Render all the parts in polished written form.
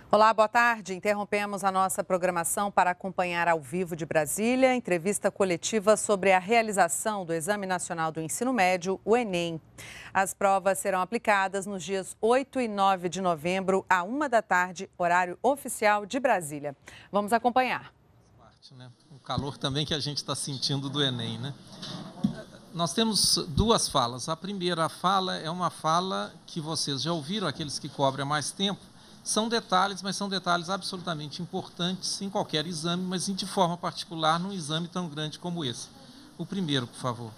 Olá, boa tarde. Interrompemos a nossa programação para acompanhar ao vivo de Brasília entrevista coletiva sobre a realização do Exame Nacional do Ensino Médio, o Enem. As provas serão aplicadas nos dias 8 e 9 de novembro, à 1 da tarde, horário oficial de Brasília. Vamos acompanhar. O calor também que a gente está sentindo do Enem, né? Nós temos duas falas. A primeira fala é uma fala que vocês já ouviram, aqueles que cobrem há mais tempo. São detalhes, mas são detalhes absolutamente importantes em qualquer exame, mas de forma particular num exame tão grande como esse. O primeiro, por favor.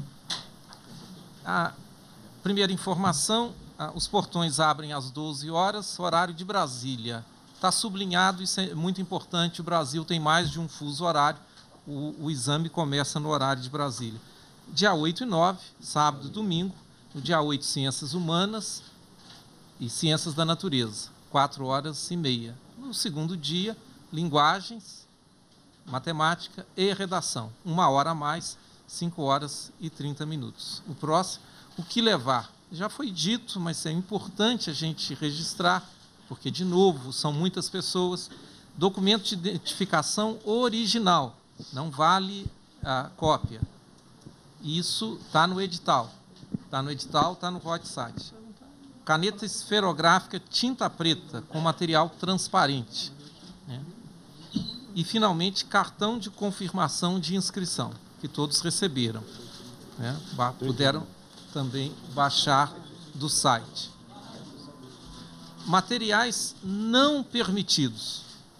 A primeira informação, os portões abrem às 12 horas, horário de Brasília. Está sublinhado, isso é muito importante, o Brasil tem mais de um fuso horário, o exame começa no horário de Brasília. Dia 8 e 9, sábado e domingo, no dia 8, Ciências Humanas e Ciências da Natureza, 4h30. No segundo dia, Linguagens, Matemática e Redação, 1 hora a mais, 5h30. O próximo, o que levar? Já foi dito, mas é importante a gente registrar, porque, de novo, são muitas pessoas. Documento de identificação original, não vale a cópia. Isso está no edital. Está no edital, está no website. Caneta esferográfica, tinta preta, com material transparente. Né? E, finalmente, cartão de confirmação de inscrição, que todos receberam. Né? Puderam também baixar do site. Materiais não permitidos: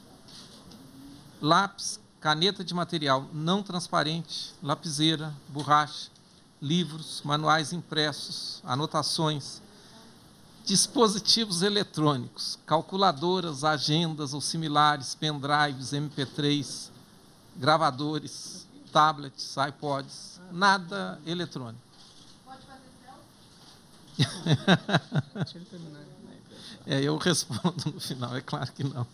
lápis, caneta de material não transparente, lapiseira, borracha, livros, manuais impressos, anotações, dispositivos eletrônicos, calculadoras, agendas ou similares, pendrives, MP3, gravadores, tablets, iPods, nada eletrônico. Pode fazer selfie? Eu respondo no final, é claro que não.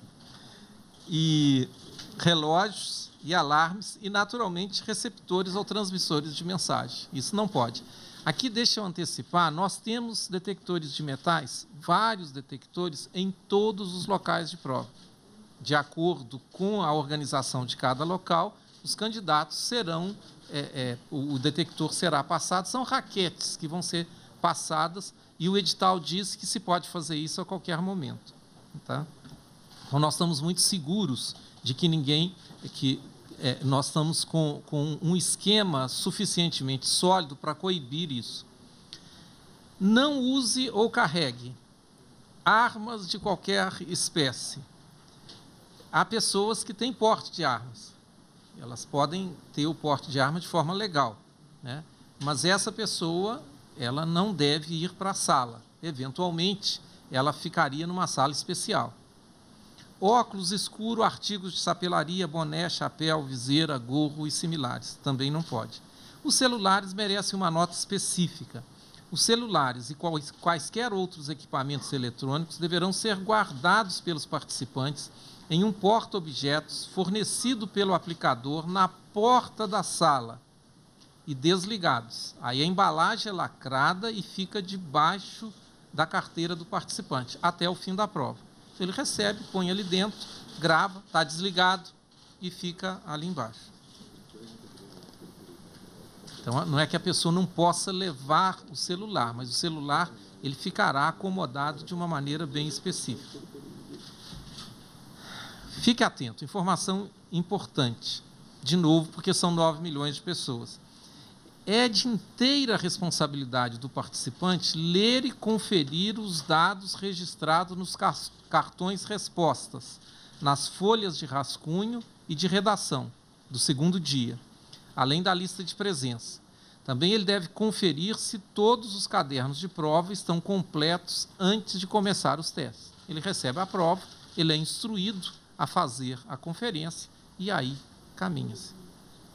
E relógios e alarmes e, naturalmente, receptores ou transmissores de mensagem. Isso não pode. Aqui, deixa eu antecipar, nós temos detectores de metais, vários detectores em todos os locais de prova. De acordo com a organização de cada local, os candidatos serão, o detector será passado, são raquetes que vão ser passadas, e o edital diz que se pode fazer isso a qualquer momento. Tá? Então, nós estamos muito seguros de que nós estamos com um esquema suficientemente sólido para coibir isso. Não use ou carregue armas de qualquer espécie. Há pessoas que têm porte de armas. Elas podem ter o porte de arma de forma legal, né? Mas essa pessoa, ela não deve ir para a sala. Eventualmente, ela ficaria numa sala especial. Óculos escuro, artigos de sapelaria, boné, chapéu, viseira, gorro e similares. Também não pode. Os celulares merecem uma nota específica. Os celulares e quaisquer outros equipamentos eletrônicos deverão ser guardados pelos participantes em um porta-objetos fornecido pelo aplicador na porta da sala e desligados. Aí a embalagem é lacrada e fica debaixo da carteira do participante, até o fim da prova. Ele recebe, põe ali dentro, grava, está desligado e fica ali embaixo. Então, não é que a pessoa não possa levar o celular, mas o celular ele ficará acomodado de uma maneira bem específica. Fique atento, informação importante. De novo, porque são 9 milhões de pessoas. É de inteira responsabilidade do participante ler e conferir os dados registrados nos cartões respostas, nas folhas de rascunho e de redação do segundo dia, além da lista de presença. Também ele deve conferir se todos os cadernos de prova estão completos antes de começar os testes. Ele recebe a prova, ele é instruído a fazer a conferência e aí caminha-se.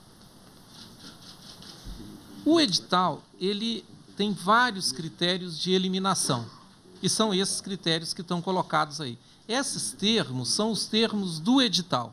O edital, ele tem vários critérios de eliminação, e são esses critérios que estão colocados aí. Esses termos são os termos do edital.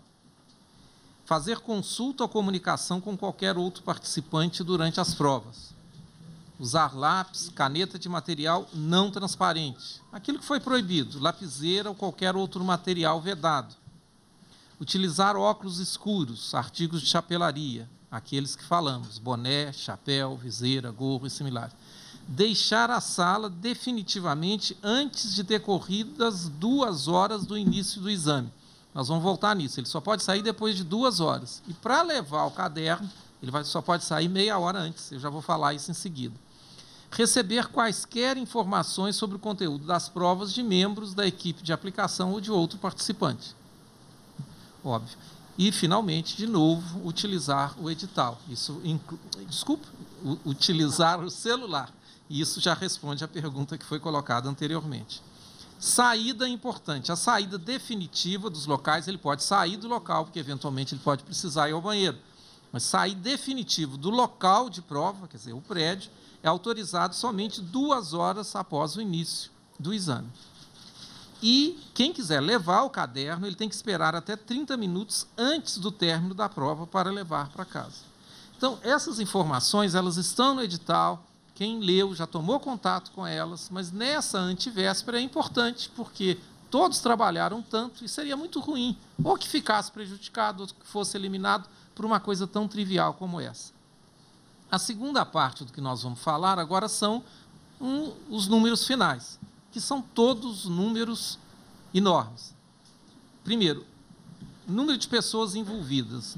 Fazer consulta ou comunicação com qualquer outro participante durante as provas. usar lápis, caneta de material não transparente, aquilo que foi proibido, lapiseira ou qualquer outro material vedado. Utilizar óculos escuros, artigos de chapelaria, aqueles que falamos, boné, chapéu, viseira, gorro e similares. Deixar a sala definitivamente antes de decorridas 2 horas do início do exame. Nós vamos voltar nisso, ele só pode sair depois de 2 horas. E para levar o caderno, ele só pode sair meia hora antes, eu já vou falar isso em seguida. Receber quaisquer informações sobre o conteúdo das provas de membros da equipe de aplicação ou de outro participante. Óbvio. E, finalmente, de novo, utilizar o edital. Utilizar o celular. E isso já responde à pergunta que foi colocada anteriormente. Saída importante. A saída definitiva dos locais, ele pode sair do local, porque eventualmente ele pode precisar ir ao banheiro. Mas sair definitivo do local de prova, quer dizer, o prédio, é autorizado somente 2 horas após o início do exame. E quem quiser levar o caderno, ele tem que esperar até 30 minutos antes do término da prova para levar para casa. Então, essas informações, elas estão no edital, quem leu já tomou contato com elas, mas nessa antevéspera é importante, porque todos trabalharam tanto e seria muito ruim, ou que ficasse prejudicado, ou que fosse eliminado por uma coisa tão trivial como essa. A segunda parte do que nós vamos falar agora são os números finais, que são todos números enormes. Primeiro, número de pessoas envolvidas,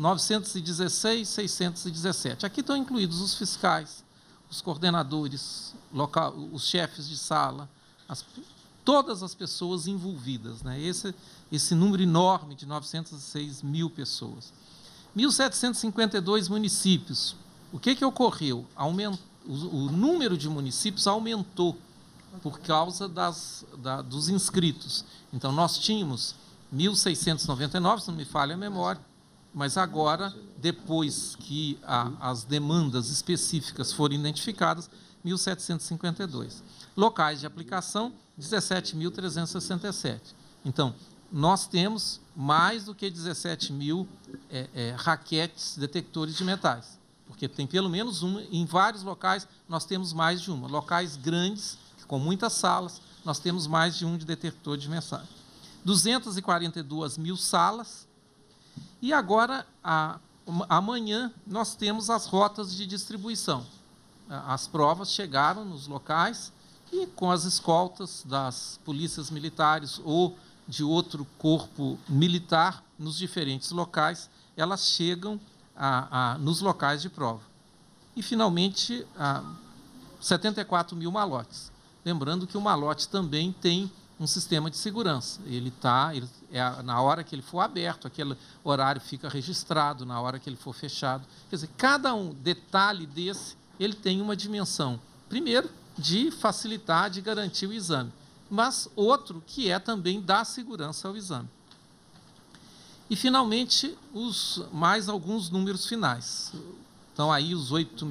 916.617. Aqui estão incluídos os fiscais, os coordenadores, os chefes de sala, todas as pessoas envolvidas, né? Esse número enorme de 906 mil pessoas. 1.752 municípios. O que ocorreu? O número de municípios aumentou por causa dos inscritos. Então, nós tínhamos 1.699, se não me falha a memória, mas agora, depois que as demandas específicas foram identificadas, 1.752. Locais de aplicação, 17.367. Então, nós temos mais do que 17 mil raquetes detectores de metais, porque tem pelo menos uma, em vários locais nós temos mais de uma. Locais grandes, com muitas salas, nós temos mais de um de detector de metais. 242 mil salas. E agora, amanhã, nós temos as rotas de distribuição. As provas chegaram nos locais e, com as escoltas das polícias militares ou de outro corpo militar, nos diferentes locais, elas chegam nos locais de prova. E, finalmente, 74 mil malotes. Lembrando que o malote também tem um sistema de segurança. Na hora que ele for aberto, aquele horário fica registrado, na hora que ele for fechado. Quer dizer, cada detalhe desse, ele tem uma dimensão, primeiro, de facilitar, de garantir o exame, mas outro que é também dar segurança ao exame. E, finalmente, mais alguns números finais. Então, aí os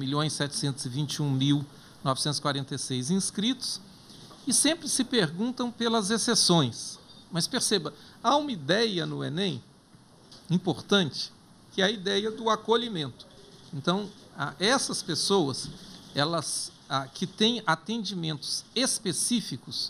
8.721.946 inscritos, e sempre se perguntam pelas exceções. Mas perceba, há uma ideia no Enem importante, que é a ideia do acolhimento. Então, essas pessoas, elas que têm atendimentos específicos,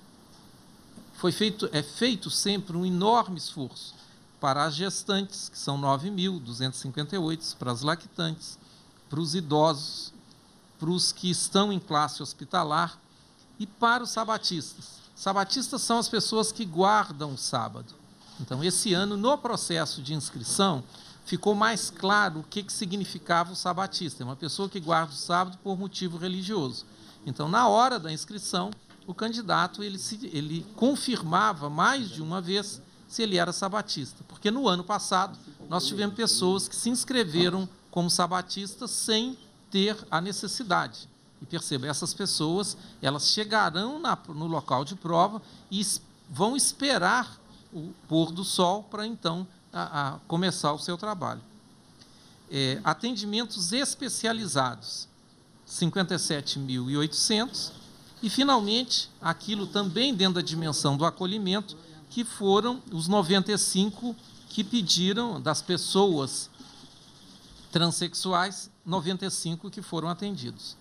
é feito sempre um enorme esforço para as gestantes, que são 9.258, para as lactantes, para os idosos, para os que estão em classe hospitalar e para os sabatistas. Sabatistas são as pessoas que guardam o sábado. Então, esse ano, no processo de inscrição, ficou mais claro o que significava o sabatista. É uma pessoa que guarda o sábado por motivo religioso. Então, na hora da inscrição, o candidato ele confirmava mais de uma vez se ele era sabatista. Porque no ano passado, nós tivemos pessoas que se inscreveram como sabatistas sem ter a necessidade. E perceba, essas pessoas, elas chegarão no local de prova e vão esperar o pôr do sol para, então, começar o seu trabalho. Atendimentos especializados, 57.800. E, finalmente, aquilo também dentro da dimensão do acolhimento, que foram os 95 que pediram, das pessoas transexuais, 95 que foram atendidos.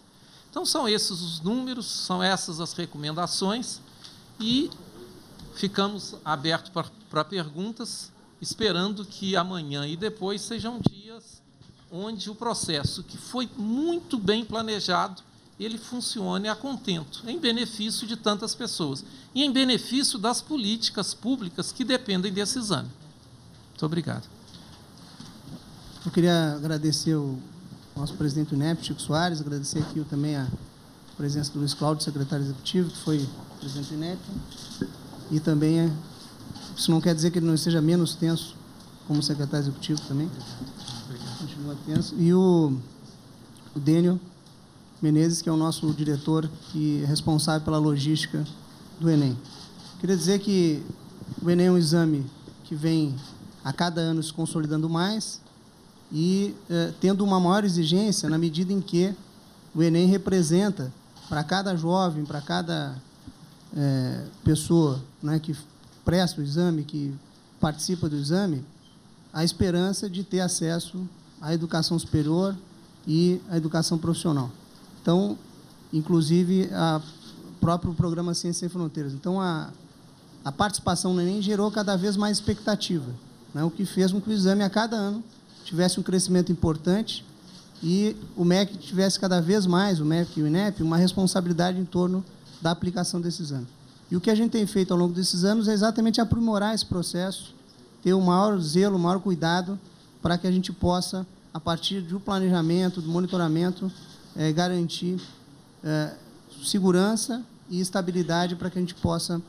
Então, são esses os números, são essas as recomendações e ficamos abertos para perguntas, esperando que amanhã e depois sejam dias onde o processo, que foi muito bem planejado, ele funcione a contento, em benefício de tantas pessoas e em benefício das políticas públicas que dependem desse exame. Muito obrigado. Eu queria agradecer o nosso presidente do INEP, Chico Soares, agradecer aqui também a presença do Luiz Cláudio, secretário executivo, que foi presidente do INEP, e também, isso não quer dizer que ele não seja menos tenso como secretário executivo também, continua tenso, e o Dênio Menezes, que é o nosso diretor e responsável pela logística do Enem. Queria dizer que o Enem é um exame que vem a cada ano se consolidando mais e tendo uma maior exigência na medida em que o Enem representa para cada jovem, para cada pessoa, né, que presta o exame, que participa do exame, a esperança de ter acesso à educação superior e à educação profissional. Então, inclusive, o próprio programa Ciência Sem Fronteiras. Então, a participação no Enem gerou cada vez mais expectativa, né, o que fez com que o exame, a cada ano, tivesse um crescimento importante e o MEC tivesse cada vez mais, o MEC e o INEP, uma responsabilidade em torno da aplicação desse exame. E o que a gente tem feito ao longo desses anos é exatamente aprimorar esse processo, ter o maior zelo, o maior cuidado, para que a gente possa, a partir do planejamento, do monitoramento, garantir segurança e estabilidade para que a gente possa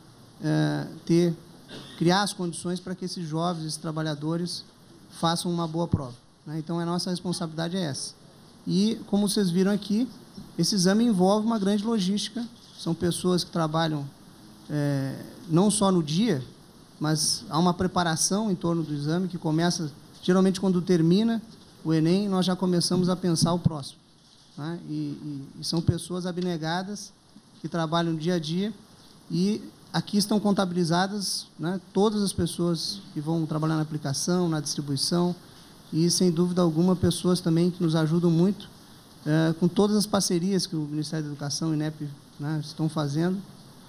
criar as condições para que esses jovens, esses trabalhadores, façam uma boa prova, né? Então, a nossa responsabilidade é essa. E, como vocês viram aqui, esse exame envolve uma grande logística, são pessoas que trabalham não só no dia, mas há uma preparação em torno do exame que começa, geralmente, quando termina o Enem, nós já começamos a pensar o próximo, né? E são pessoas abnegadas que trabalham dia a dia e aqui estão contabilizadas, né, todas as pessoas que vão trabalhar na aplicação, na distribuição e, sem dúvida alguma, pessoas também que nos ajudam muito com todas as parcerias que o Ministério da Educação e o INEP, né, estão fazendo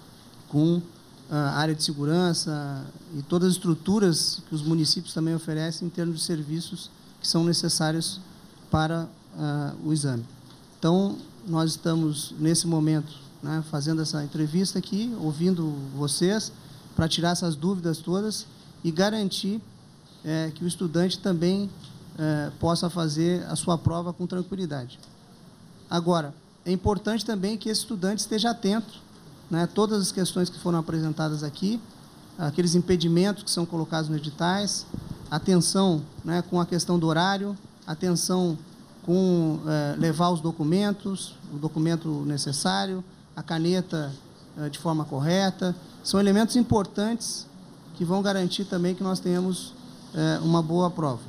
com a área de segurança e todas as estruturas que os municípios também oferecem em termos de serviços que são necessários para o exame. Então, nós estamos, nesse momento, né, fazendo essa entrevista aqui, ouvindo vocês, para tirar essas dúvidas todas e garantir que o estudante também possa fazer a sua prova com tranquilidade. Agora, é importante também que esse estudante esteja atento, né, a todas as questões que foram apresentadas aqui, aqueles impedimentos que são colocados nos editais, atenção, né, com a questão do horário, atenção com levar os documentos, o documento necessário, a caneta de forma correta. São elementos importantes que vão garantir também que nós tenhamos uma boa prova.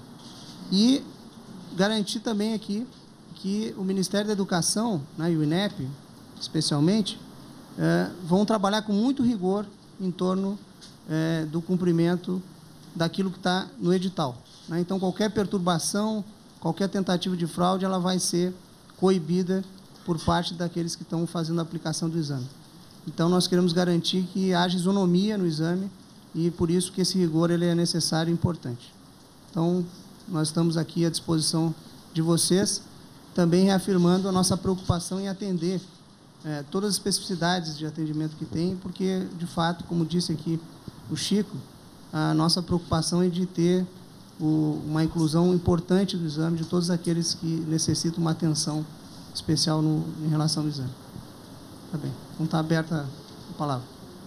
E garantir também aqui que o Ministério da Educação, né, e o INEP, especialmente, vão trabalhar com muito rigor em torno do cumprimento daquilo que está no edital, né? Então, qualquer perturbação, qualquer tentativa de fraude, ela vai ser coibida por parte daqueles que estão fazendo a aplicação do exame. Então, nós queremos garantir que haja isonomia no exame e, por isso, que esse rigor ele é necessário e importante. Então, nós estamos aqui à disposição de vocês, também reafirmando a nossa preocupação em atender todas as especificidades de atendimento que tem, porque, de fato, como disse aqui o Chico, a nossa preocupação é de ter uma inclusão importante do exame de todos aqueles que necessitam uma atenção especial em relação ao exame. Tá bem. Então, está aberta a palavra.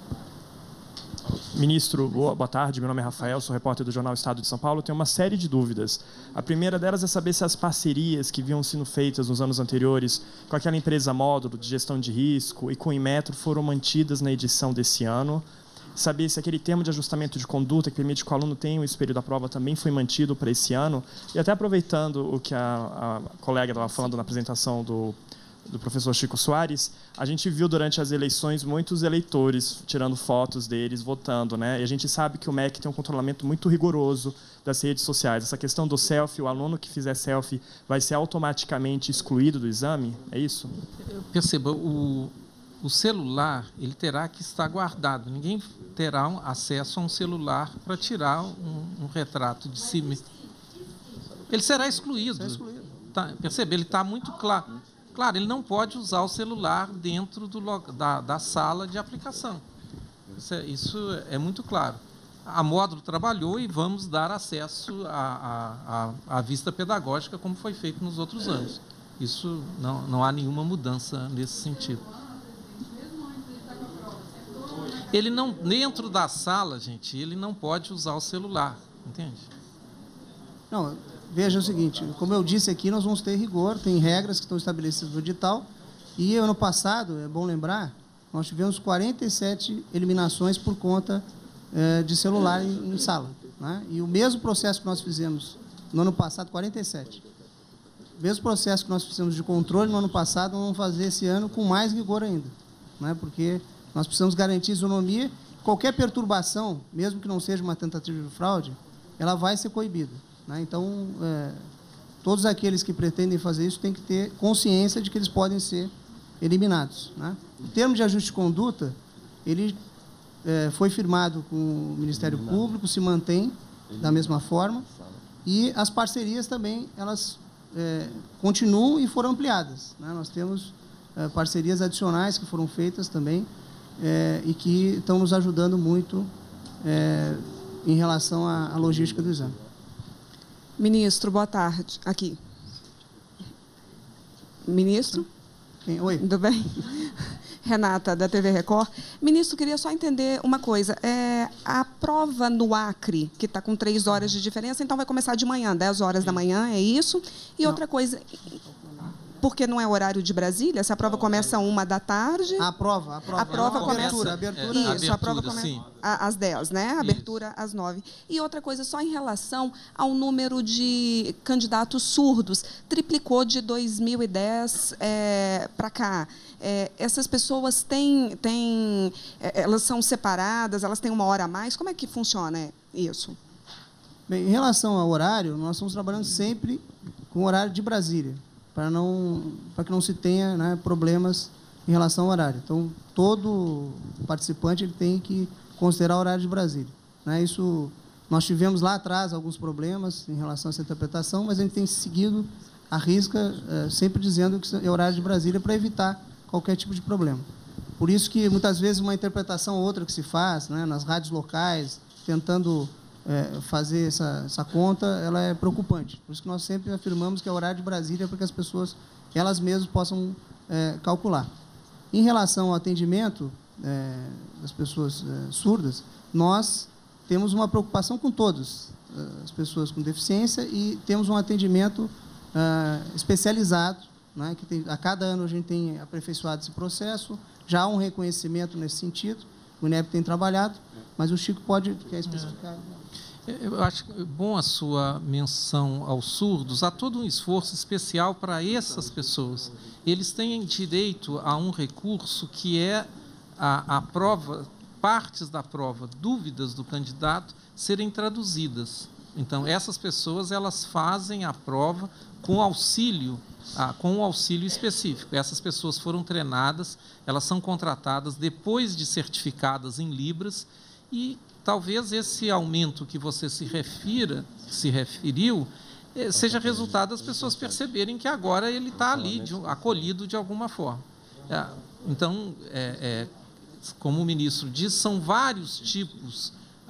Ministro, boa tarde. Meu nome é Rafael, sou repórter do Jornal Estado de São Paulo. Tenho uma série de dúvidas. A primeira delas é saber se as parcerias que vinham sendo feitas nos anos anteriores com aquela empresa módulo de gestão de risco e com o Inmetro foram mantidas na edição desse ano. Saber se aquele termo de ajustamento de conduta que permite que o aluno tenha o espelho da prova também foi mantido para esse ano. E até aproveitando o que a colega estava falando na apresentação do do professor Chico Soares, a gente viu durante as eleições muitos eleitores tirando fotos deles, votando, né? E a gente sabe que o MEC tem um controlamento muito rigoroso das redes sociais. Essa questão do selfie, o aluno que fizer selfie vai ser automaticamente excluído do exame? É isso? Perceba, o celular ele terá que estar guardado. Ninguém terá acesso a um celular para tirar um retrato de si mesmo. Ele será excluído. Percebe? Ele está muito claro. Claro, ele não pode usar o celular dentro da sala de aplicação. Isso é muito claro. A Módulo trabalhou e vamos dar acesso à vista pedagógica, como foi feito nos outros anos. Isso não há nenhuma mudança nesse sentido. Ele não, dentro da sala, gente, ele não pode usar o celular, entende? Não, veja o seguinte, como eu disse aqui, nós vamos ter rigor, tem regras que estão estabelecidas no edital, e ano passado, é bom lembrar, nós tivemos 47 eliminações por conta de celular em sala, né? E o mesmo processo que nós fizemos no ano passado, 47. O mesmo processo que nós fizemos de controle no ano passado, nós vamos fazer esse ano com mais rigor ainda, né? Porque nós precisamos garantir isonomia. Qualquer perturbação, mesmo que não seja uma tentativa de fraude, ela vai ser coibida, né? Então, todos aqueles que pretendem fazer isso têm que ter consciência de que eles podem ser eliminados, né? O termo de ajuste de conduta, ele foi firmado com o Ministério Público, se mantém da mesma forma, e as parcerias também, elas continuam e foram ampliadas, né? Nós temos parcerias adicionais que foram feitas também e que estão nos ajudando muito em relação à logística do exame. Ministro, boa tarde. Aqui. Ministro? Quem? Oi. Tudo bem? Renata, da TV Record. Ministro, queria só entender uma coisa. A prova no Acre, que está com 3 horas de diferença, então vai começar de manhã, 10 horas da manhã, é isso? E Não. Outra coisa, porque não é horário de Brasília? Se a prova começa 1 da tarde... A prova começa... abertura. Isso, a prova começa sim. às 10, né? A abertura Isso. às 9. E outra coisa, só em relação ao número de candidatos surdos, triplicou de 2010 para cá. Essas pessoas elas são separadas, elas têm uma hora a mais? Como é que funciona isso? Bem, em relação ao horário, nós estamos trabalhando sempre com o horário de Brasília, para que não se tenha, né, problemas em relação ao horário. Então, todo participante ele tem que considerar o horário de Brasília, né? Isso, nós tivemos lá atrás alguns problemas em relação a essa interpretação, mas a gente tem seguido à risca, sempre dizendo que é horário de Brasília para evitar qualquer tipo de problema. Por isso que, muitas vezes, uma interpretação ou outra que se faz, né, nas rádios locais, tentando fazer essa conta, ela é preocupante. Por isso que nós sempre afirmamos que é horário de Brasília para que as pessoas, elas mesmas, possam calcular. Em relação ao atendimento das pessoas surdas, nós temos uma preocupação com todas as pessoas com deficiência e temos um atendimento especializado, né, que a cada ano a gente tem aperfeiçoado esse processo, já há um reconhecimento nesse sentido, o INEP tem trabalhado, mas o Chico quer especificar. Eu acho bom a sua menção aos surdos. Há todo um esforço especial para essas pessoas. Eles têm direito a um recurso que é a prova, partes da prova, dúvidas do candidato serem traduzidas. Então, essas pessoas elas fazem a prova com auxílio específico. Essas pessoas foram treinadas, elas são contratadas depois de certificadas em Libras e talvez esse aumento que você se referiu, seja resultado das pessoas perceberem que agora ele está ali, acolhido de alguma forma. Então, como o ministro disse, são vários tipos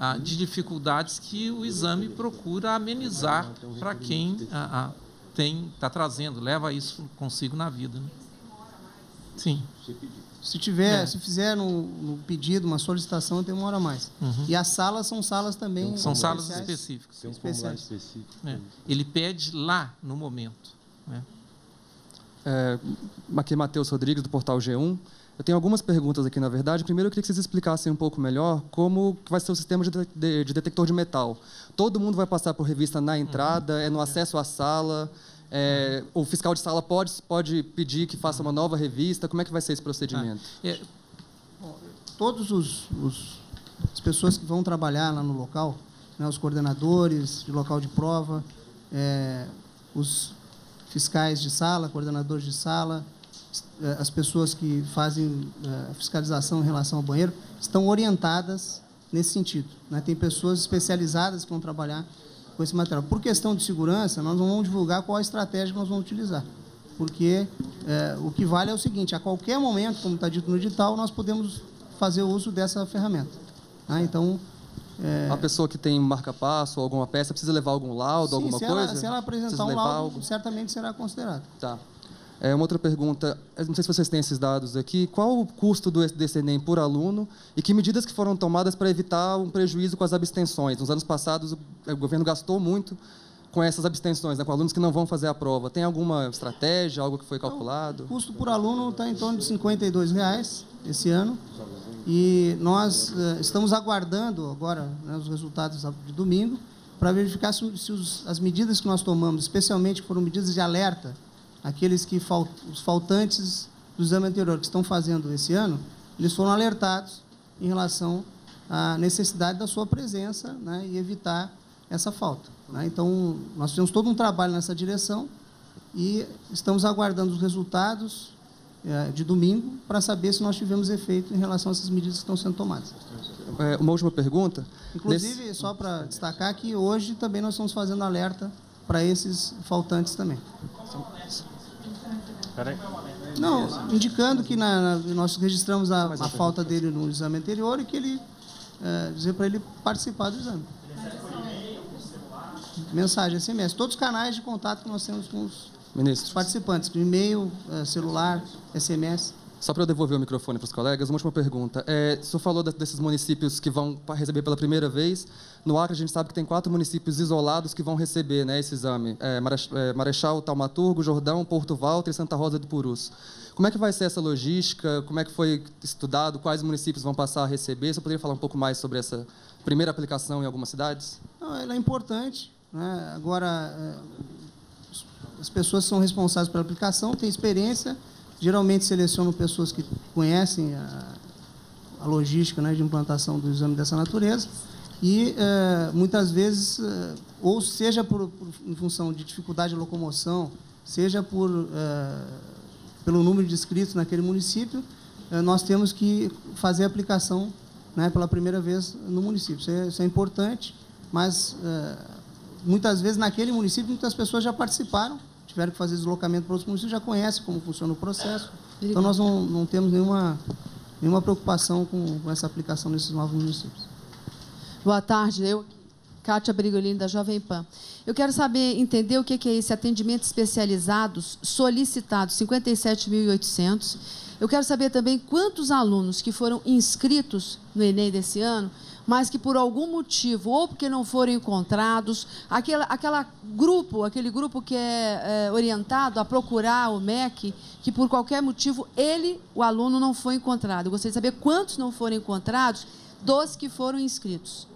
de dificuldades que o exame procura amenizar para quem está trazendo, leva isso consigo na vida, né? Sim. Se fizer no pedido, uma solicitação, tem 1 hora a mais. Uhum. E as salas são salas também... São salas específicas. Tem um formulário específico. Ele pede lá, no momento. Aqui é Matheus Rodrigues, do Portal G1. Eu tenho algumas perguntas aqui, na verdade. Primeiro, eu queria que vocês explicassem um pouco melhor como vai ser o sistema de detector de metal. Todo mundo vai passar por revista na entrada, no acesso à sala... O fiscal de sala pode pedir que faça uma nova revista? Como é que vai ser esse procedimento? Todas as pessoas que vão trabalhar lá no local, né, os coordenadores de local de prova, os fiscais de sala, coordenadores de sala, as pessoas que fazem a fiscalização em relação ao banheiro, estão orientadas nesse sentido, né? Tem pessoas especializadas que vão trabalhar com esse material. Por questão de segurança, nós não vamos divulgar qual a estratégia que nós vamos utilizar, porque o que vale é o seguinte: a qualquer momento, como está dito no edital, nós podemos fazer uso dessa ferramenta. Tá? Então, a pessoa que tem marca-passo ou alguma peça precisa levar algum laudo, sim, alguma coisa? Se ela apresentar um laudo, certamente será considerado. Tá. Uma outra pergunta, não sei se vocês têm esses dados aqui, qual o custo desse Enem por aluno e que medidas que foram tomadas para evitar um prejuízo com as abstenções? Nos anos passados, o governo gastou muito com essas abstenções, né, com alunos que não vão fazer a prova. Tem alguma estratégia, algo que foi calculado? O custo por aluno está em torno de R$ 52,00 esse ano. E nós estamos aguardando agora, né, os resultados de domingo, para verificar se as medidas que nós tomamos, especialmente que foram medidas de alerta, aqueles que os faltantes do exame anterior que estão fazendo esse ano, eles foram alertados em relação à necessidade da sua presença, né, e evitar essa falta. Né? Então, nós fizemos todo um trabalho nessa direção e estamos aguardando os resultados de domingo para saber se nós tivemos efeito em relação a essas medidas que estão sendo tomadas. Uma última pergunta. Inclusive, só para destacar que hoje também nós estamos fazendo alerta para esses faltantes também. Não, indicando que nós registramos a falta dele no exame anterior e que ele dizer para ele participar do exame. Mensagem, SMS, todos os canais de contato que nós temos com os participantes, e-mail, celular, SMS. Só para eu devolver o microfone para os colegas, uma última pergunta. O senhor falou desses municípios que vão receber pela primeira vez. No Acre, a gente sabe que tem 4 municípios isolados que vão receber, né, esse exame. Marechal, Taumaturgo, Jordão, Porto Walter e Santa Rosa do Purus. Como é que vai ser essa logística? Como é que foi estudado? Quais municípios vão passar a receber? Você poderia falar um pouco mais sobre essa primeira aplicação em algumas cidades? Não, ela é importante, né? Agora, as pessoas que são responsáveis pela aplicação têm experiência, geralmente selecionam pessoas que conhecem a logística, né, de implantação do exame dessa natureza e, muitas vezes, ou seja em função de dificuldade de locomoção, seja pelo número de inscritos naquele município, nós temos que fazer a aplicação, né, pela primeira vez no município. Isso é importante, mas, muitas vezes, naquele município, muitas pessoas já participaram, tiveram que fazer deslocamento para outros municípios, já conhecem como funciona o processo. Então, nós não temos nenhuma preocupação com essa aplicação nesses novos municípios. Boa tarde, Kátia Brigolini, da Jovem Pan. Eu quero entender o que é esse atendimento especializados solicitados, 57.800. Eu quero saber também quantos alunos que foram inscritos no Enem desse ano, mas que por algum motivo, ou porque não foram encontrados, aquele grupo que é orientado a procurar o MEC, que por qualquer motivo o aluno não foi encontrado. Eu gostaria de saber quantos não foram encontrados dos que foram inscritos.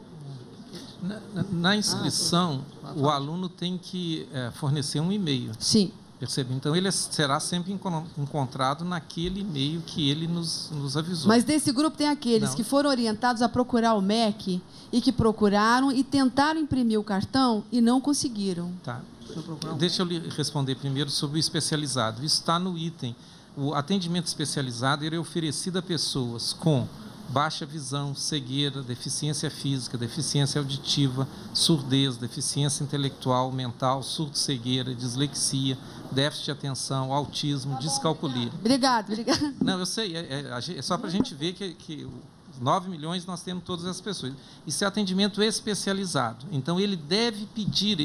Na inscrição, o aluno tem que fornecer um e-mail. Sim. Percebe? Então, ele será sempre encontrado naquele e-mail que ele nos avisou. Mas desse grupo tem aqueles que foram orientados a procurar o MEC e que procuraram e tentaram imprimir o cartão e não conseguiram. Tá. Deixa eu lhe responder primeiro sobre o especializado. Isso está no item. O atendimento especializado ele é oferecido a pessoas com baixa visão, cegueira, deficiência física, deficiência auditiva, surdez, deficiência intelectual, mental, surdo-cegueira, dislexia, déficit de atenção, autismo, descalculia. Obrigada. Não, eu sei, é só para a gente ver que 9 milhões nós temos todas essas pessoas. Isso é atendimento especializado. Então, ele deve pedir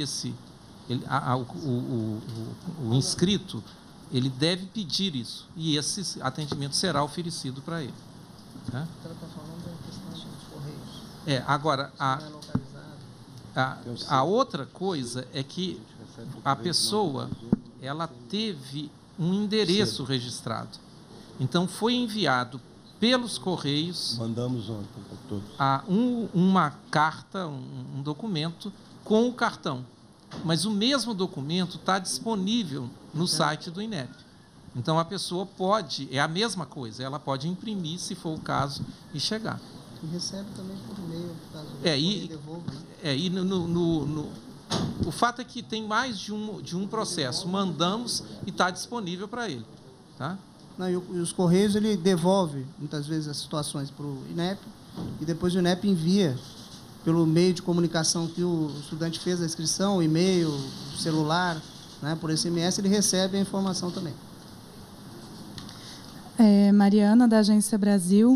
o inscrito, ele deve pedir isso. E esse atendimento será oferecido para ele. Né? Agora, a outra coisa é que a pessoa ela teve um endereço registrado. Então, foi enviado pelos Correios mandamos ontem para todos uma carta, um documento com o cartão. Mas o mesmo documento está disponível no site do INEP. Então, a pessoa pode, é a mesma coisa, ela pode imprimir, se for o caso, e chegar. E recebe também por e-mail, caso devolva. O fato é que tem mais de um processo. Mandamos e está disponível para ele. Tá? Não, e os Correios, ele devolve, muitas vezes, as situações para o INEP, e depois o INEP envia pelo meio de comunicação que o estudante fez a inscrição, e-mail, celular, né, por SMS, ele recebe a informação também. Mariana, da Agência Brasil.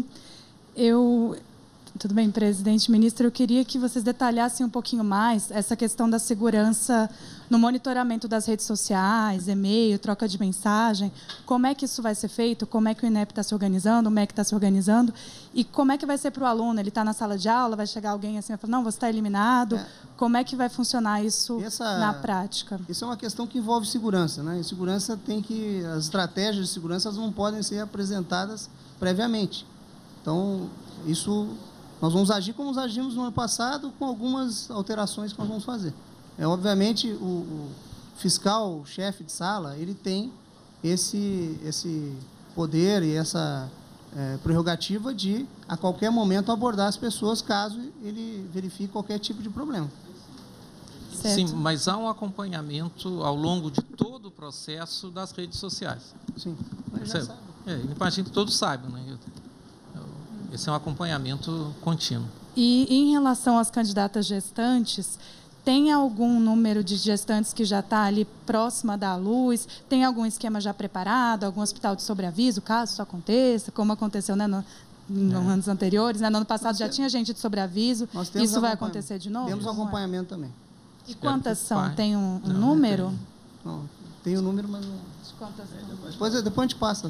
Tudo bem, presidente, ministro, eu queria que vocês detalhassem um pouquinho mais essa questão da segurança no monitoramento das redes sociais, e-mail, troca de mensagem. Como é que isso vai ser feito? Como é que o INEP está se organizando? O MEC está se organizando? E como é que vai ser para o aluno? Ele está na sala de aula, vai chegar alguém assim e falar, não, você está eliminado. Como é que vai funcionar isso na prática? Isso é uma questão que envolve segurança, né? E segurança as estratégias de segurança não podem ser apresentadas previamente. Então, isso... Nós vamos agir como nós agimos no ano passado, com algumas alterações que nós vamos fazer. Obviamente, o fiscal, o chefe de sala, ele tem esse poder e essa prerrogativa de, a qualquer momento, abordar as pessoas, caso ele verifique qualquer tipo de problema. Certo. Sim, mas há um acompanhamento ao longo de todo o processo das redes sociais. Sim, mas já sabe. Imagino que todos saibam, né? Esse é um acompanhamento contínuo. E em relação às candidatas gestantes, tem algum número de gestantes que já está ali próxima da luz? Tem algum esquema já preparado? Algum hospital de sobreaviso, caso isso aconteça? Como aconteceu, né, nos anos anteriores? Né? No ano passado já tinha gente de sobreaviso. Isso vai acontecer de novo? Temos acompanhamento também. E quantas são? Tem um número? Não, tem um número, mas não... Quantas são? Depois a gente passa.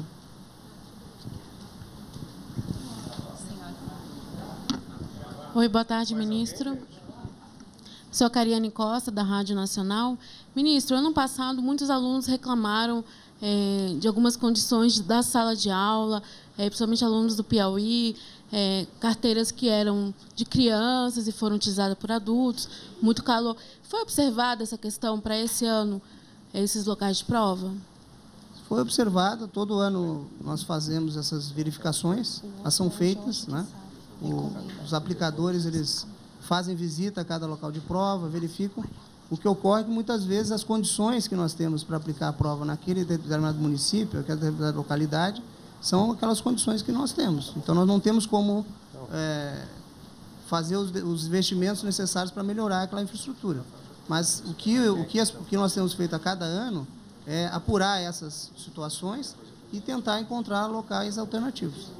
Oi, boa tarde, ministro. Sou Cariane Costa, da Rádio Nacional. Ministro, ano passado, muitos alunos reclamaram de algumas condições da sala de aula, principalmente alunos do Piauí, carteiras que eram de crianças e foram utilizadas por adultos, muito calor. Foi observada essa questão para esse ano, esses locais de prova? Foi observada, todo ano nós fazemos essas verificações, elas são feitas, né? Os aplicadores, eles fazem visita a cada local de prova, verificam. O que ocorre é que, muitas vezes, as condições que nós temos para aplicar a prova naquele determinado município, naquela determinada localidade, são aquelas condições que nós temos. Então, nós não temos como fazer os investimentos necessários para melhorar aquela infraestrutura. Mas o que nós temos feito a cada ano é apurar essas situações e tentar encontrar locais alternativos.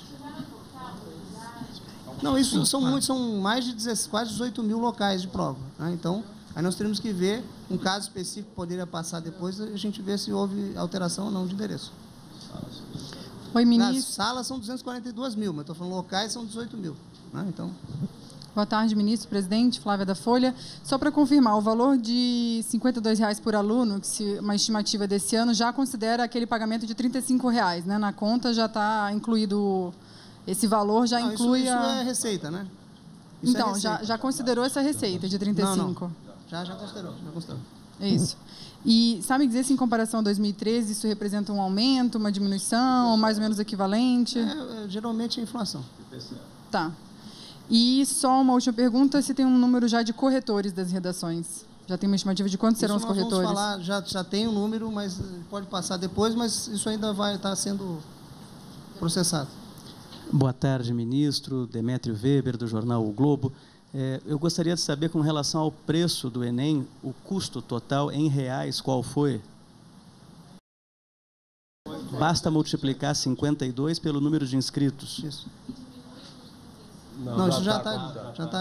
Não, isso são muitos, são mais de quase 18 mil locais de prova. Né? Então, aí nós teremos que ver, um caso específico que poderia passar depois, a gente vê se houve alteração ou não de endereço. Oi, ministro. Nas salas são 242 mil, mas estou falando locais são 18 mil. Né? Então... Boa tarde, ministro, presidente, Flávia da Folha. Só para confirmar, o valor de R$ 52,00 por aluno, uma estimativa desse ano, já considera aquele pagamento de R$ 35,00, né? Na conta já está incluído... Esse valor já inclui isso é receita, né? Isso então, já considerou essa receita de 35? Não. Já considerou. É isso. E sabe dizer se em comparação a 2013 isso representa um aumento, uma diminuição, ou mais ou menos equivalente? Geralmente é inflação. Tá. E só uma última pergunta, se tem um número já de corretores das redações? Já tem uma estimativa de quantos serão os corretores? Vamos falar, já tem um número, mas pode passar depois, mas isso ainda vai estar sendo processado. Boa tarde, ministro. Demétrio Weber, do jornal O Globo. Eu gostaria de saber, com relação ao preço do Enem, o custo total em reais, qual foi? Basta multiplicar 52 pelo número de inscritos. Isso. Não, isso já está.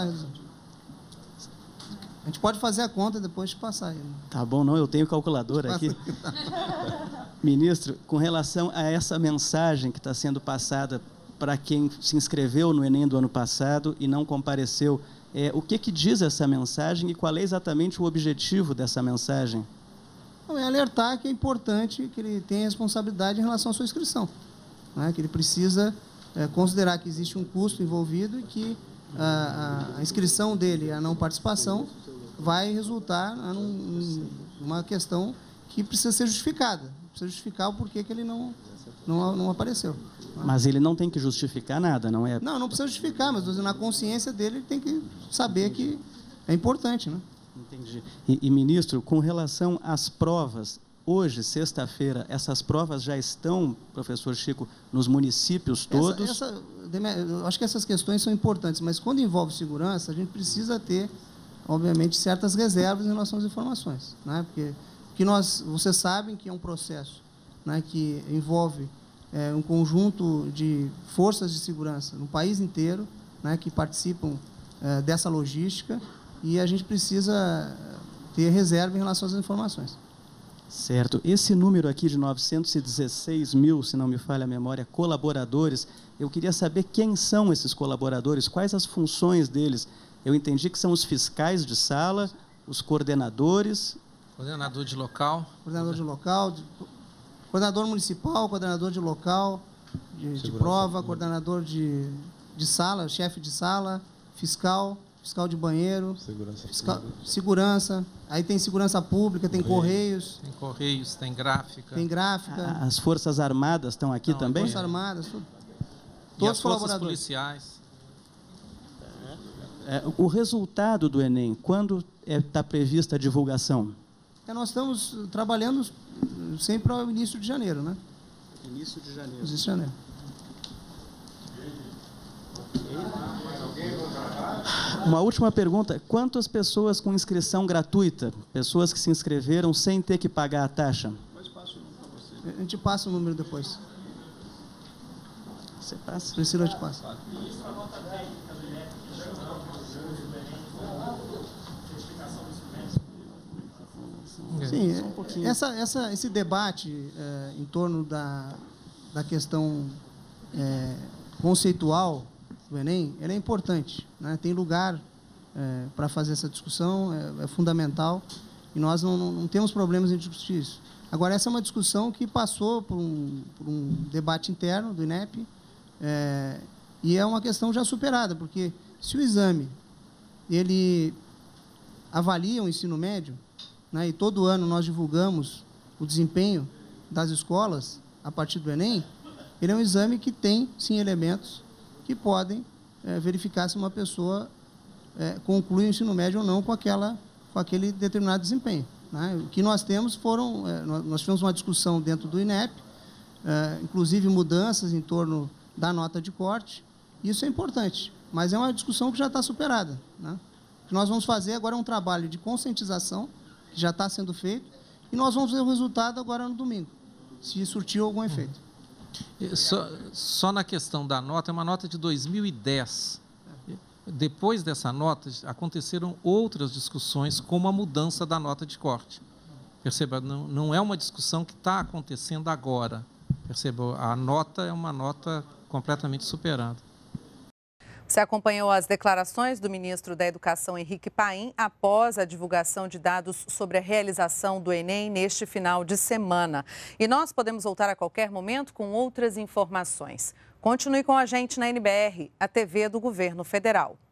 A gente pode fazer a conta depois de passar aí. Tá bom, não, eu tenho calculadora aqui. Ministro, com relação a essa mensagem que está sendo passada para quem se inscreveu no Enem do ano passado e não compareceu, o que diz essa mensagem e qual é exatamente o objetivo dessa mensagem? É alertar que é importante que ele tenha responsabilidade em relação à sua inscrição, né? Que ele precisa considerar que existe um custo envolvido e que a inscrição dele, a não participação, vai resultar numa questão que precisa ser justificada. Precisa justificar o porquê que ele não apareceu. Mas ele não tem que justificar nada, não é? Não precisa justificar, mas na consciência dele ele tem que saber que é importante, né? Entendi. E, ministro, com relação às provas, hoje, sexta-feira, essas provas já estão, professor Chico, nos municípios todos? Eu acho que essas questões são importantes, mas quando envolve segurança, a gente precisa ter, obviamente, certas reservas em relação às informações, né? Porque vocês sabem que é um processo, né, que envolve um conjunto de forças de segurança no país inteiro, né, que participam dessa logística, e a gente precisa ter reserva em relação às informações. Certo. Esse número aqui de 916 mil, se não me falha a memória, colaboradores, eu queria saber quem são esses colaboradores, quais as funções deles. Eu entendi que são os fiscais de sala, os coordenadores... Coordenador de local. Coordenador municipal, coordenador de local, de prova, coordenador de sala, chefe de sala, fiscal de banheiro, segurança. Aí tem segurança pública, tem correios. Tem correios, tem gráfica. As Forças Armadas estão aqui também? Forças Armadas, tudo. Todos os colaboradores. Policiais. O resultado do Enem, quando está prevista a divulgação? Nós estamos trabalhando sempre para o início de janeiro, né? Início de janeiro. Início de janeiro. Uma última pergunta. Quantas pessoas com inscrição gratuita? Pessoas que se inscreveram sem ter que pagar a taxa? A gente passa o número depois. Você passa? Priscila, eu te passo. Sim, esse debate em torno da questão conceitual do Enem, ele é importante, né? Tem lugar para fazer essa discussão, é fundamental, e nós não temos problemas em discutir isso. Agora, essa é uma discussão que passou por um debate interno do INEP, e é uma questão já superada, porque se o exame ele avalia o ensino médio, né, e todo ano nós divulgamos o desempenho das escolas a partir do Enem, ele é um exame que tem, sim, elementos que podem verificar se uma pessoa conclui o ensino médio ou não com aquele determinado desempenho, né? O que nós temos nós tivemos uma discussão dentro do INEP, inclusive mudanças em torno da nota de corte. Isso é importante, mas é uma discussão que já está superada, né? O que nós vamos fazer agora é um trabalho de conscientização, que já está sendo feito, e nós vamos ver o resultado agora no domingo, se surtiu algum efeito. Só na questão da nota, é uma nota de 2010. Depois dessa nota, aconteceram outras discussões, como a mudança da nota de corte. Perceba, não é uma discussão que está acontecendo agora. Perceba, a nota é uma nota completamente superada. Você acompanhou as declarações do ministro da Educação, Henrique Paim, após a divulgação de dados sobre a realização do Enem neste final de semana. E nós podemos voltar a qualquer momento com outras informações. Continue com a gente na NBR, a TV do Governo Federal.